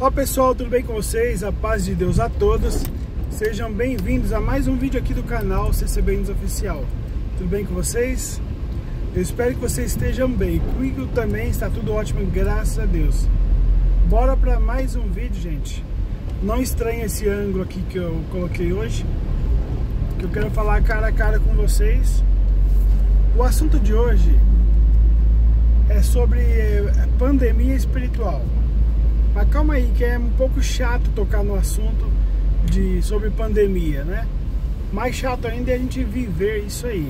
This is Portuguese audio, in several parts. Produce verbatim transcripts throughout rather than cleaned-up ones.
Olá pessoal, tudo bem com vocês? A paz de Deus a todos. Sejam bem-vindos a mais um vídeo aqui do canal C C B News Oficial. Tudo bem com vocês? Eu espero que vocês estejam bem. Comigo também está tudo ótimo, graças a Deus. Bora para mais um vídeo, gente. Não estranhe esse ângulo aqui que eu coloquei hoje, que eu quero falar cara a cara com vocês. O assunto de hoje é sobre pandemia espiritual. Mas calma aí, que é um pouco chato tocar no assunto de, sobre pandemia, né? Mais chato ainda é a gente viver isso aí.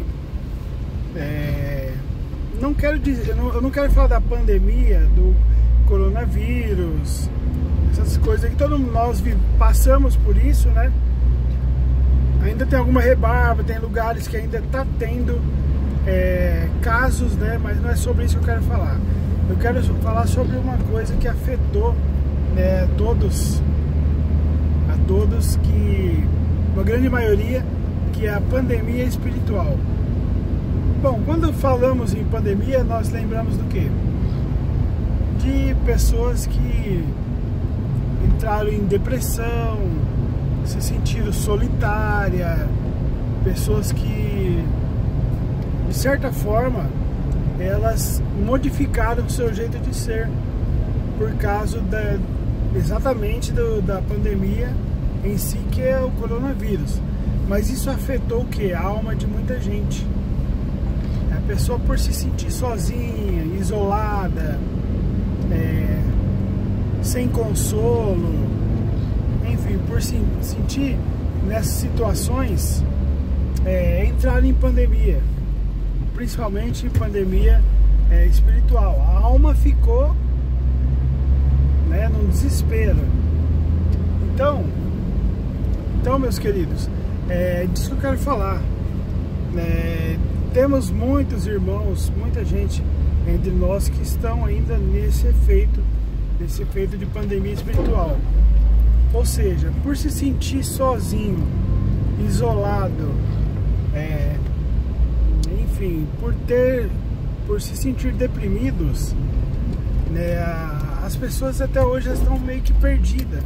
É, não quero dizer, eu não, eu não quero falar da pandemia, do coronavírus, essas coisas que todos nós passamos por isso, né? Ainda tem alguma rebarba, tem lugares que ainda tá tendo é, casos, né? Mas não é sobre isso que eu quero falar. Eu quero falar sobre uma coisa que afetou É, todos, a todos, que uma grande maioria, que é a pandemia espiritual. Bom, quando falamos em pandemia, nós lembramos do quê? De pessoas que entraram em depressão, se sentiram solitárias, pessoas que, de certa forma, elas modificaram o seu jeito de ser por causa da exatamente do, da pandemia em si, que é o coronavírus. Mas isso afetou o que? A alma de muita gente. A pessoa, por se sentir sozinha, isolada, é, sem consolo, enfim, por se sentir nessas situações, é, entrar em pandemia, principalmente pandemia é, espiritual. A alma ficou, né, num desespero. Então, então meus queridos, é disso que eu quero falar. É, temos muitos irmãos, muita gente entre nós que estão ainda nesse efeito, nesse efeito de pandemia espiritual. Ou seja, por se sentir sozinho, isolado, é, enfim, por ter, por se sentir deprimidos, né, a, as pessoas até hoje estão meio que perdidas.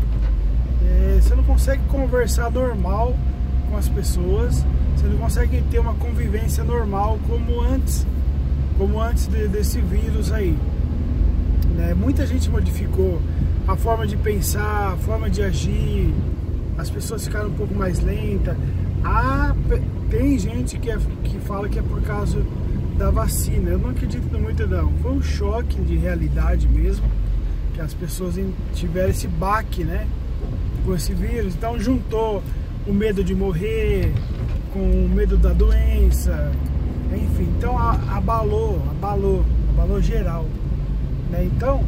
É, você não consegue conversar normal com as pessoas, você não consegue ter uma convivência normal como antes, como antes de, desse vírus aí. Né? Muita gente modificou a forma de pensar, a forma de agir, as pessoas ficaram um pouco mais lentas. Ah, tem gente que, é, que fala que é por causa da vacina. Eu não acredito muito não. Foi um choque de realidade mesmo, que as pessoas tiveram esse baque, né, com esse vírus. Então juntou o medo de morrer com o medo da doença, enfim, então abalou, abalou, abalou geral, né? Então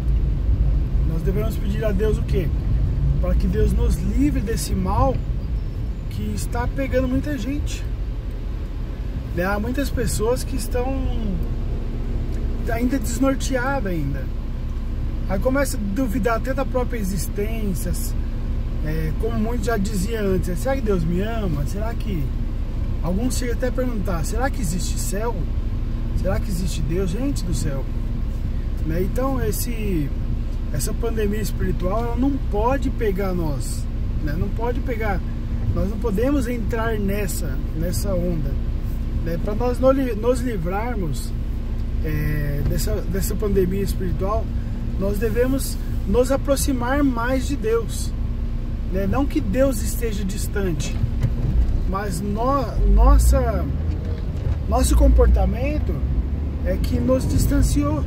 nós devemos pedir a Deus o quê? Para que Deus nos livre desse mal que está pegando muita gente. Há muitas pessoas que estão ainda desnorteadas ainda. Aí começa a duvidar até da própria existência. É, como muitos já diziam antes, será que Deus me ama? Será que... Alguns chegam até a perguntar, será que existe céu? Será que existe Deus? Gente do céu. Né? Então esse, essa pandemia espiritual, ela não pode pegar nós. Né? Não pode pegar. Nós não podemos entrar nessa, nessa onda. É, para nós nos livrarmos é, dessa, dessa pandemia espiritual, nós devemos nos aproximar mais de Deus, né? Não que Deus esteja distante, mas no, nossa, nosso comportamento é que nos distanciou,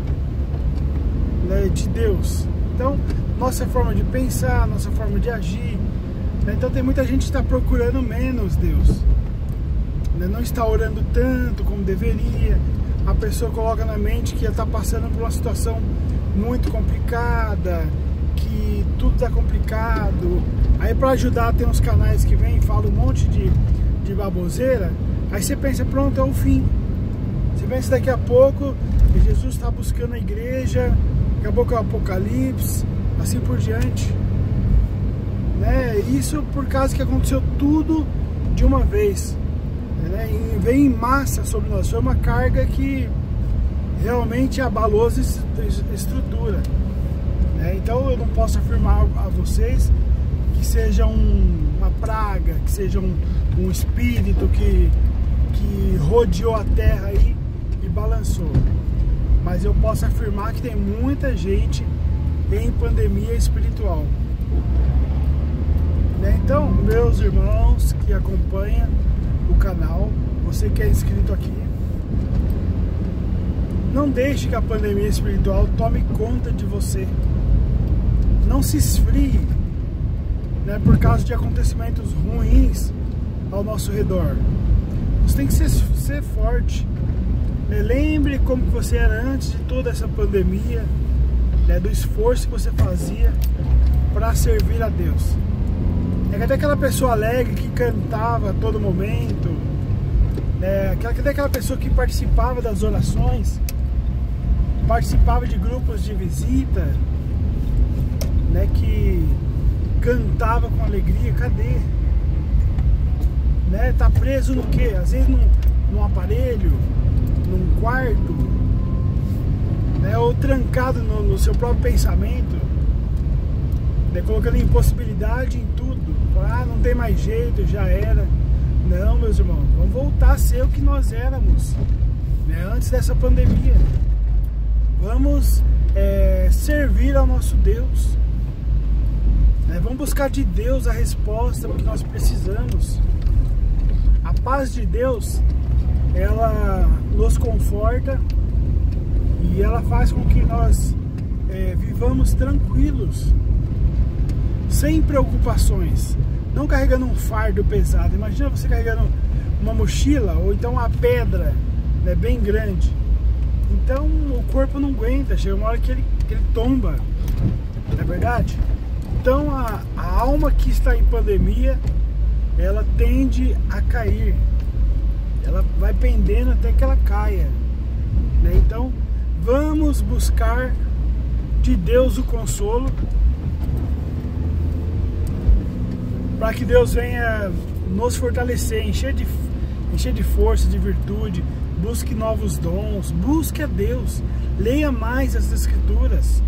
né, de Deus. Então, nossa forma de pensar, nossa forma de agir, né? Então tem muita gente que está procurando menos Deus, não está orando tanto como deveria. A pessoa coloca na mente que está passando por uma situação muito complicada, que tudo está complicado. Aí para ajudar tem uns canais que vêm e falam um monte de, de baboseira. Aí você pensa, pronto, é o fim. Você pensa daqui a pouco que Jesus está buscando a igreja, daqui a pouco é o Apocalipse, assim por diante, né? Isso por causa que aconteceu tudo de uma vez, né? E veio em massa sobre nós. Foi uma carga que realmente abalou a estrutura, né? Então não posso afirmar a vocês que seja um, uma praga, que seja um, um espírito que, que rodeou a terra aí e balançou. Mas eu posso afirmar que tem muita gente em pandemia espiritual. Então, meus irmãos que acompanham o canal, você que é inscrito aqui, não deixe que a pandemia espiritual tome conta de você. Não se esfrie, né, por causa de acontecimentos ruins ao nosso redor. Você tem que ser, ser forte. Né? Lembre como que você era antes de toda essa pandemia, né, do esforço que você fazia para servir a Deus. É até aquela pessoa alegre que cantava a todo momento, né? Até aquela pessoa que participava das orações, participava de grupos de visita, né? Que cantava com alegria. Cadê? Né? Tá preso no quê? Às vezes num, num aparelho, num quarto, né? Ou trancado no, no seu próprio pensamento, né? Colocando impossibilidade em tudo. Ah, não tem mais jeito, já era. Não, meus irmãos, vamos voltar a ser o que nós éramos, né, antes dessa pandemia. Vamos é, servir ao nosso Deus, né? Vamos buscar de Deus a resposta que nós precisamos. A paz de Deus, ela nos conforta e ela faz com que nós é, vivamos tranquilos, sem preocupações, não carregando um fardo pesado. Imagina você carregando uma mochila ou então uma pedra, né, bem grande. Então o corpo não aguenta, chega uma hora que ele, que ele tomba, não é verdade? Então a, a alma que está em pandemia, ela tende a cair, ela vai pendendo até que ela caia, né? Então vamos buscar de Deus o consolo, para que Deus venha nos fortalecer, encher de, encher de força, de virtude. Busque novos dons, busque a Deus, leia mais as Escrituras.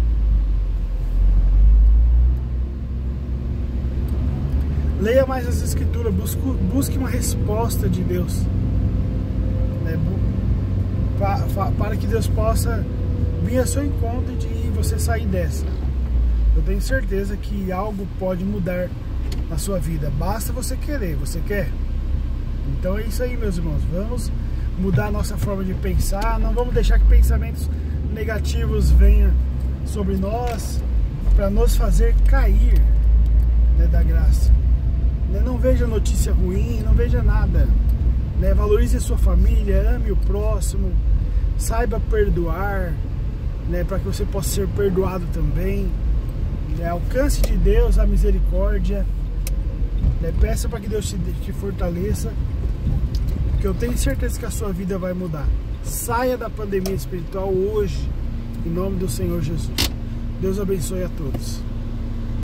Leia mais as Escrituras, busque, busque uma resposta de Deus, né, para, para que Deus possa vir a seu encontro e você sair dessa. Eu tenho certeza que algo pode mudar na sua vida, basta você querer. Você quer? Então é isso aí, meus irmãos. Vamos mudar a nossa forma de pensar, não vamos deixar que pensamentos negativos venham sobre nós para nos fazer cair, né, da graça. Não veja notícia ruim, não veja nada, né? Valorize a sua família, ame o próximo, saiba perdoar, né, para que você possa ser perdoado também, né? Alcance de Deus a misericórdia, né? Peça para que Deus te, te fortaleça, que eu tenho certeza que a sua vida vai mudar. Saia da pandemia espiritual hoje, em nome do Senhor Jesus. Deus abençoe a todos.